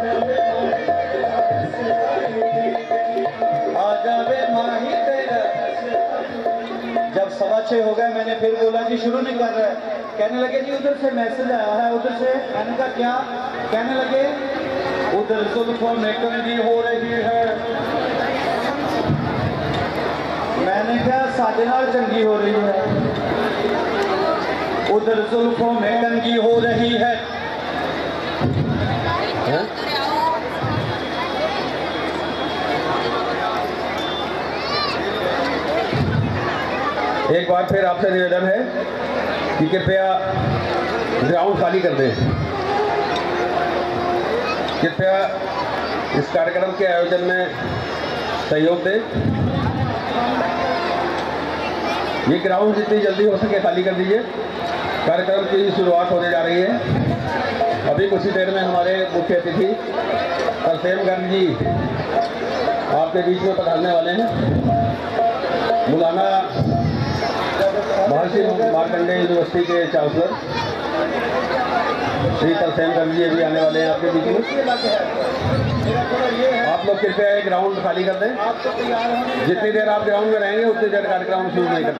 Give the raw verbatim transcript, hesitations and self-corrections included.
जब सवा छः हो गए मैंने फिर बोला जी शुरू नहीं कर रहा है। कहने लगे जी उधर से मैसेज आया है, उधर से। मैंने कहा क्या? कहने लगे उधर जुल्फों में कंघी हो रही है। मैंने कहा साढ़े नाल चंगी हो रही है। उधर जुल्फों में कंघी हो रही है, है? एक बार फिर आपसे निवेदन है कि कृपया ग्राउंड खाली कर दें। कृपया इस कार्यक्रम के आयोजन में सहयोग दें। ये ग्राउंड जितनी जल्दी हो सके खाली कर दीजिए। कार्यक्रम की शुरुआत होने जा रही है। अभी कुछ ही देर में हमारे मुख्य अतिथि तरसेम गर्ग जी आपके बीच में पधारने वाले हैं। मौलाना महर्षि मार्कंडेय यूनिवर्सिटी के चांसलर श्री तरसेम गर्ग जी अभी आने वाले हैं आपके बीच में। आप लोग कृपया ग्राउंड खाली कर दें। जितनी देर आप ग्राउंड में रहेंगे उतनी देर कार्यक्रम शुरू नहीं कर